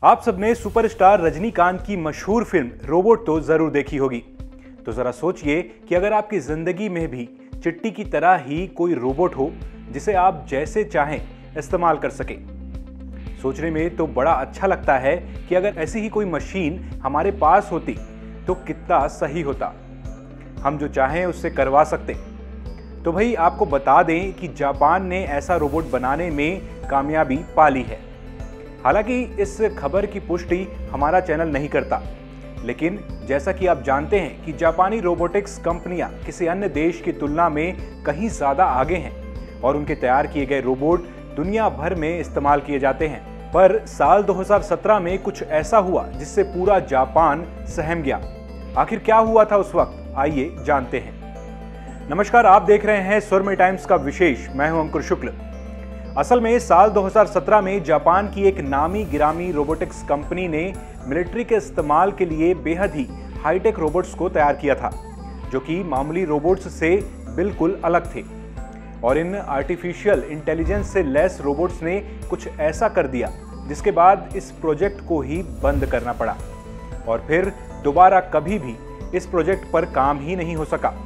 आप सबने सुपरस्टार रजनीकांत की मशहूर फिल्म रोबोट तो जरूर देखी होगी। तो जरा सोचिए कि अगर आपकी जिंदगी में भी चिट्टी की तरह ही कोई रोबोट हो जिसे आप जैसे चाहें इस्तेमाल कर सके। सोचने में तो बड़ा अच्छा लगता है कि अगर ऐसी ही कोई मशीन हमारे पास होती तो कितना सही होता, हम जो चाहें उससे करवा सकते। तो भाई आपको बता दें कि जापान ने ऐसा रोबोट बनाने में कामयाबी पा ली है। हालांकि इस खबर की पुष्टि हमारा चैनल नहीं करता, लेकिन जैसा कि आप जानते हैं कि जापानी रोबोटिक्स कंपनियां किसी अन्य देश की तुलना में कहीं ज्यादा आगे हैं और उनके तैयार किए गए रोबोट दुनिया भर में इस्तेमाल किए जाते हैं। पर साल 2017 में कुछ ऐसा हुआ जिससे पूरा जापान सहम गया। आखिर क्या हुआ था उस वक्त, आइए जानते हैं। नमस्कार, आप देख रहे हैं सुरमई टाइम्स का विशेष। मैं हूं अंकुर शुक्ल। असल में साल 2017 में जापान की एक नामी गिरामी रोबोटिक्स कंपनी ने मिलिट्री के इस्तेमाल के लिए बेहद ही हाईटेक रोबोट्स को तैयार किया था, जो कि मामूली रोबोट्स से बिल्कुल अलग थे। और इन आर्टिफिशियल इंटेलिजेंस से लैस रोबोट्स ने कुछ ऐसा कर दिया जिसके बाद इस प्रोजेक्ट को ही बंद करना पड़ा और फिर दोबारा कभी भी इस प्रोजेक्ट पर काम ही नहीं हो सका।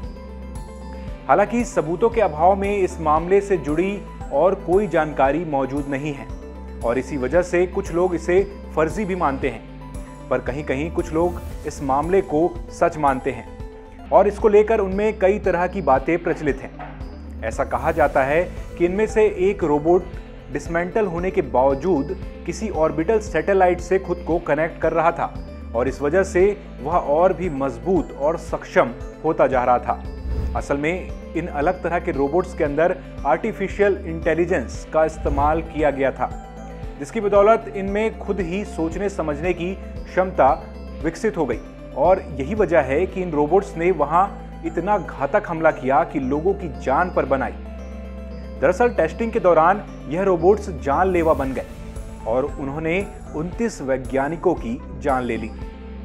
हालांकि सबूतों के अभाव में इस मामले से जुड़ी और कोई जानकारी मौजूद नहीं है और इसी वजह से कुछ लोग इसे फर्जी भी मानते हैं, पर कहीं कहीं कुछ लोग इस मामले को सच मानते हैं और इसको लेकर उनमें कई तरह की बातें प्रचलित हैं। ऐसा कहा जाता है कि इनमें से एक रोबोट डिसमेंटल होने के बावजूद किसी ऑर्बिटल सैटेलाइट से खुद को कनेक्ट कर रहा था और इस वजह से वह और भी मजबूत और सक्षम होता जा रहा था। असल में इन अलग तरह के रोबोट्स के अंदर आर्टिफिशियल इंटेलिजेंस का इस्तेमाल किया गया था, जिसकी बदौलत इनमें खुद ही सोचने समझने की क्षमता विकसित हो गई और यही वजह है कि इन रोबोट्स ने वहां इतना घातक हमला किया कि लोगों की जान पर बन आई। दरअसल टेस्टिंग के दौरान यह रोबोट्स जानलेवा बन गए और उन्होंने 29 वैज्ञानिकों की जान ले ली।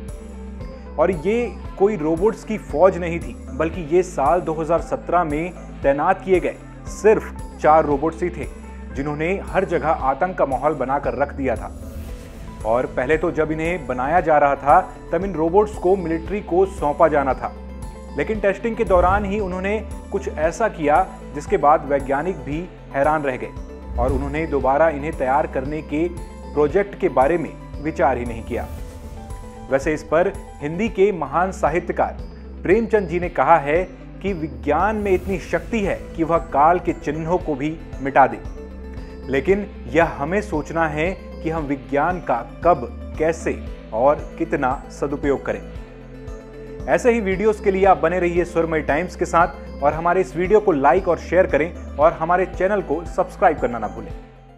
और ये कोई रोबोट्स की फौज नहीं थी, बल्कि ये साल 2017 में तैनात किए गए सिर्फ 4 रोबोट्स ही थे, जिन्होंने हर जगह आतंक का माहौल बनाकर रख दिया था। और पहले तो जब इन्हें बनाया जा रहा था तब इन रोबोट्स को मिलिट्री को सौंपा जाना था, लेकिन टेस्टिंग के दौरान ही उन्होंने कुछ ऐसा किया जिसके बाद वैज्ञानिक भी हैरान रह गए और उन्होंने दोबारा इन्हें तैयार करने के प्रोजेक्ट के बारे में विचार ही नहीं किया। वैसे इस पर हिंदी के महान साहित्यकार प्रेमचंद जी ने कहा है कि विज्ञान में इतनी शक्ति है कि वह काल के चिन्हों को भी मिटा दे, लेकिन यह हमें सोचना है कि हम विज्ञान का कब, कैसे और कितना सदुपयोग करें। ऐसे ही वीडियोस के लिए आप बने रहिए सुरमई टाइम्स के साथ और हमारे इस वीडियो को लाइक और शेयर करें और हमारे चैनल को सब्सक्राइब करना ना भूलें।